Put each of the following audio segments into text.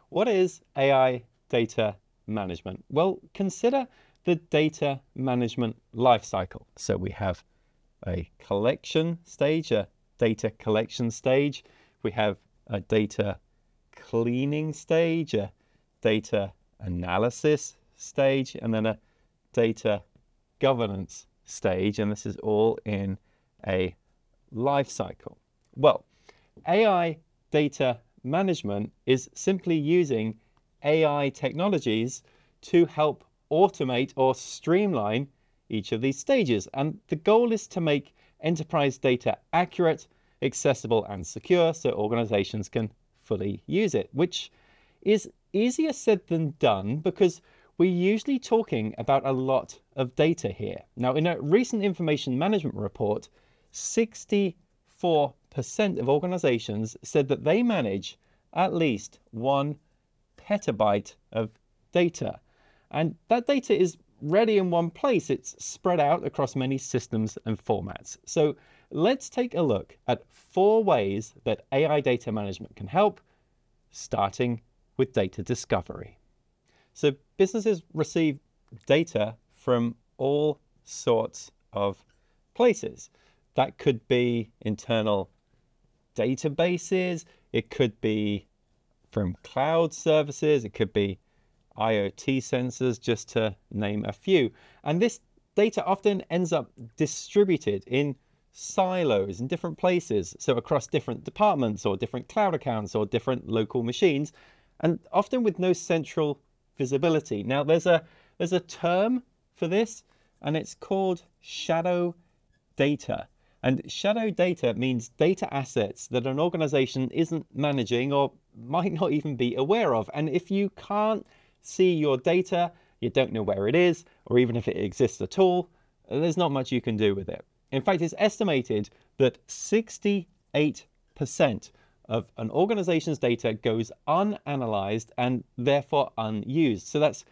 What is AI data management? Well, consider the data management lifecycle. So we have a collection stage, a data collection stage. We have a data cleaning stage, a data analysis stage, and then a data governance stage. And this is all in a life cycle. Well, AI data management is simply using AI technologies to help automate or streamline each of these stages. And the goal is to make enterprise data accurate, accessible, and secure so organizations can fully use it, which is easier said than done because we're usually talking about a lot of data here. Now, in a recent information management report, 64% of organizations said that they manage at least 1 petabyte of data. And that data is ready in one place. It's spread out across many systems and formats. So let's take a look at 4 ways that AI data management can help, starting with data discovery. So businesses receive data from all sorts of places. That could be internal databases, it could be from cloud services, it could be IoT sensors, just to name a few. And this data often ends up distributed in silos in different places, so across different departments or different cloud accounts or different local machines, and often with no central visibility. Now, there's a term for this, and it's called shadow data. And shadow data means data assets that an organization isn't managing or might not even be aware of. And if you can't see your data, you don't know where it is, or even if it exists at all, there's not much you can do with it. In fact, it's estimated that 68% of an organization's data goes unanalyzed and therefore unused. So that's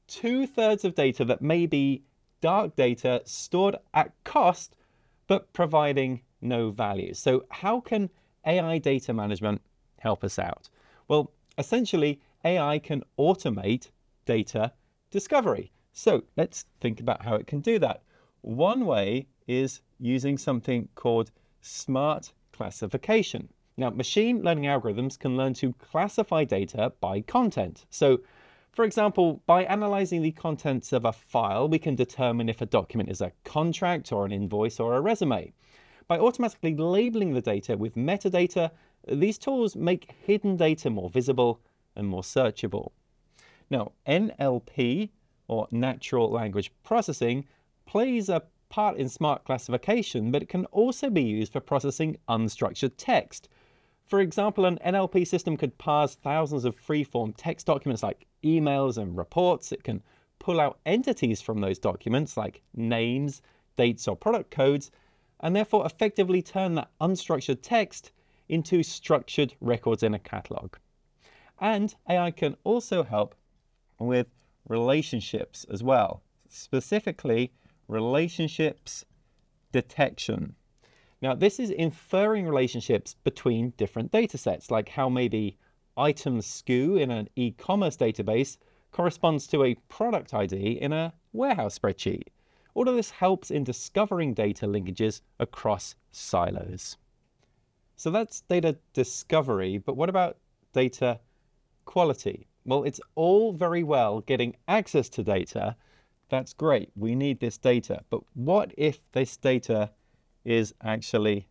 2/3 of data that may be dark data stored at cost, but providing no value. So how can AI data management help us out? Well, essentially, AI can automate data discovery. So let's think about how it can do that. One way is using something called smart classification. Now, machine learning algorithms can learn to classify data by content. So, for example, by analyzing the contents of a file, we can determine if a document is a contract or an invoice or a resume. By automatically labeling the data with metadata, these tools make hidden data more visible and more searchable. Now, NLP, or natural language processing, plays a part in smart classification, but it can also be used for processing unstructured text. For example, an NLP system could parse thousands of free-form text documents like emails and reports. It can pull out entities from those documents like names, dates, or product codes, and therefore effectively turn that unstructured text into structured records in a catalog. And AI can also help with relationships as well, specifically relationships detection. Now, this is inferring relationships between different data sets, like how maybe item SKU in an e-commerce database corresponds to a product ID in a warehouse spreadsheet. All of this helps in discovering data linkages across silos. So that's data discovery, but what about data quality? Well, it's all very well getting access to data. That's great. We need this data. But what if this data is actually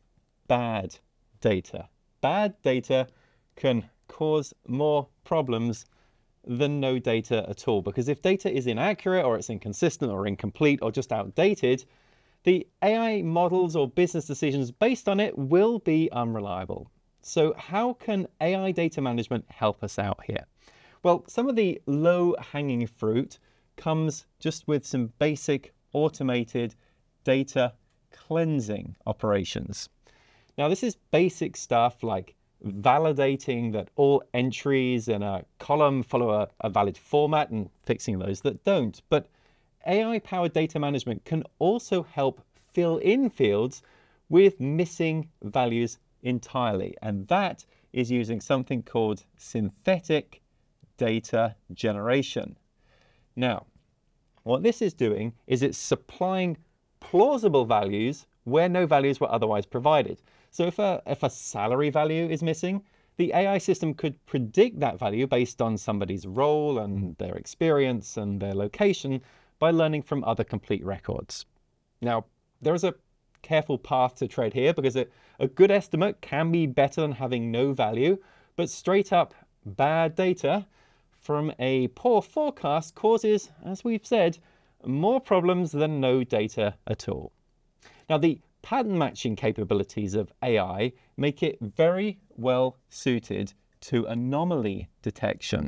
bad data? Bad data can cause more problems than no data at all, because if data is inaccurate or it's inconsistent or incomplete or just outdated, the AI models or business decisions based on it will be unreliable. So how can AI data management help us out here? Well, some of the low-hanging fruit comes just with some basic automated data cleansing operations. Now, this is basic stuff like validating that all entries in a column follow a valid format and fixing those that don't. But AI-powered data management can also help fill in fields with missing values entirely. And that is using something called synthetic data generation. Now, what this is doing is it's supplying plausible values where no values were otherwise provided. So if a salary value is missing, the AI system could predict that value based on somebody's role and their experience and their location by learning from other complete records. Now, there is a careful path to tread here because a good estimate can be better than having no value, but straight up bad data from a poor forecast causes, as we've said, more problems than no data at all. Now, the pattern matching capabilities of AI make it very well suited to anomaly detection.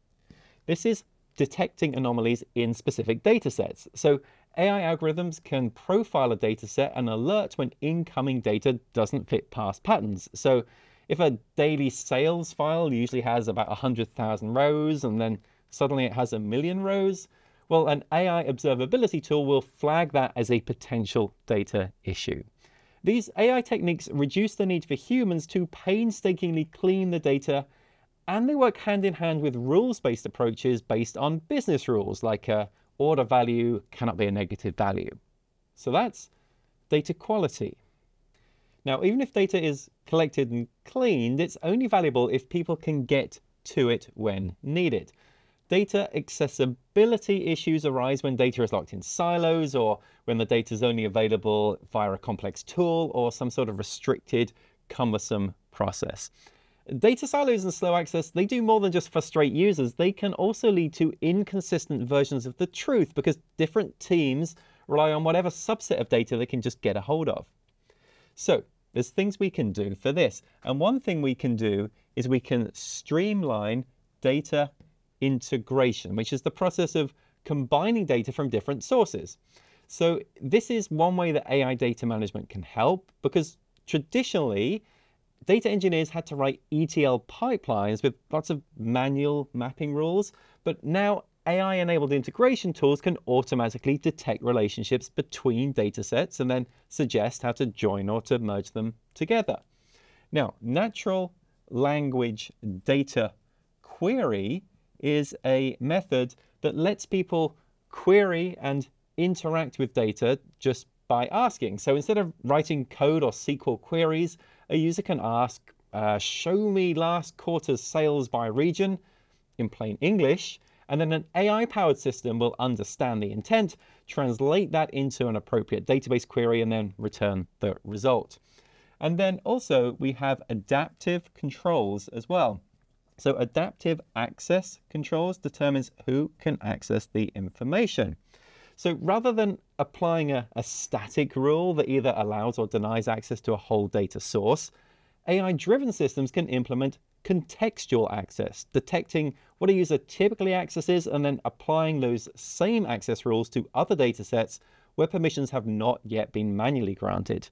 This is detecting anomalies in specific data sets. So AI algorithms can profile a data set and alert when incoming data doesn't fit past patterns. So if a daily sales file usually has about 100,000 rows and then suddenly it has 1 million rows, well, an AI observability tool will flag that as a potential data issue. These AI techniques reduce the need for humans to painstakingly clean the data, and they work hand in hand with rules-based approaches based on business rules, like order value cannot be a negative value. So that's data quality. Now, even if data is collected and cleaned, it's only valuable if people can get to it when needed. Data accessibility issues arise when data is locked in silos, or when the data is only available via a complex tool or some sort of restricted, cumbersome process. Data silos and slow access, they do more than just frustrate users. They can also lead to inconsistent versions of the truth because different teams rely on whatever subset of data they can just get a hold of. So there's things we can do for this. And one thing we can do is we can streamline data integration, which is the process of combining data from different sources. So this is one way that AI data management can help, because traditionally, data engineers had to write ETL pipelines with lots of manual mapping rules, but now AI-enabled integration tools can automatically detect relationships between data sets and then suggest how to join or to merge them together. Now, natural language data query is a method that lets people query and interact with data just by asking. So instead of writing code or SQL queries, a user can ask, show me last quarter's sales by region in plain English, and then an AI-powered system will understand the intent, translate that into an appropriate database query, and then return the result. And then also we have adaptive controls as well. So adaptive access controls determines who can access the information. So rather than applying a static rule that either allows or denies access to a whole data source, AI-driven systems can implement contextual access, detecting what a user typically accesses and then applying those same access rules to other data sets where permissions have not yet been manually granted.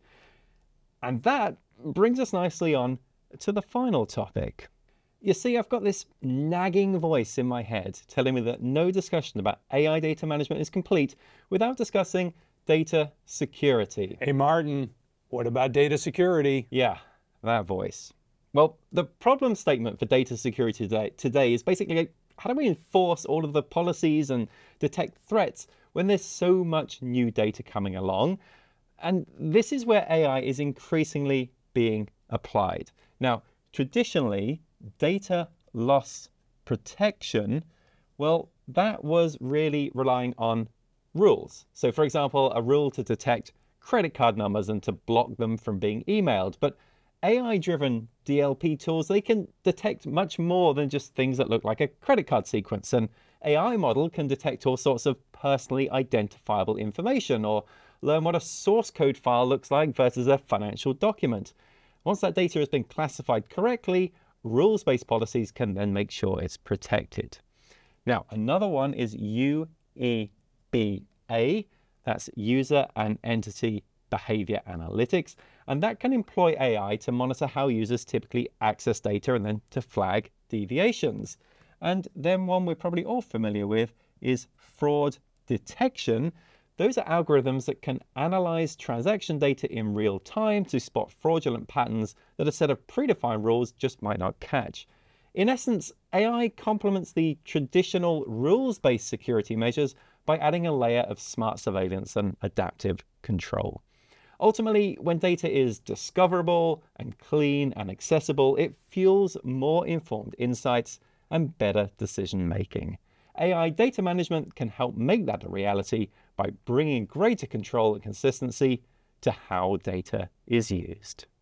And that brings us nicely on to the final topic. You see, I've got this nagging voice in my head telling me that no discussion about AI data management is complete without discussing data security. Hey, Martin, what about data security? Yeah, that voice. Well, the problem statement for data security today is basically, how do we enforce all of the policies and detect threats when there's so much new data coming along? And this is where AI is increasingly being applied. Now, traditionally, data loss protection, well, that was really relying on rules. So for example, a rule to detect credit card numbers and to block them from being emailed. But AI-driven DLP tools, they can detect much more than just things that look like a credit card sequence. An AI model can detect all sorts of personally identifiable information or learn what a source code file looks like versus a financial document. Once that data has been classified correctly, rules-based policies can then make sure it's protected. Now, another one is UEBA. That's User and Entity Behavior Analytics. And that can employ AI to monitor how users typically access data and then to flag deviations. And then one we're probably all familiar with is fraud detection. Those are algorithms that can analyze transaction data in real time to spot fraudulent patterns that a set of predefined rules just might not catch. In essence, AI complements the traditional rules-based security measures by adding a layer of smart surveillance and adaptive control. Ultimately, when data is discoverable and clean and accessible, it fuels more informed insights and better decision making. AI data management can help make that a reality by bringing greater control and consistency to how data is used.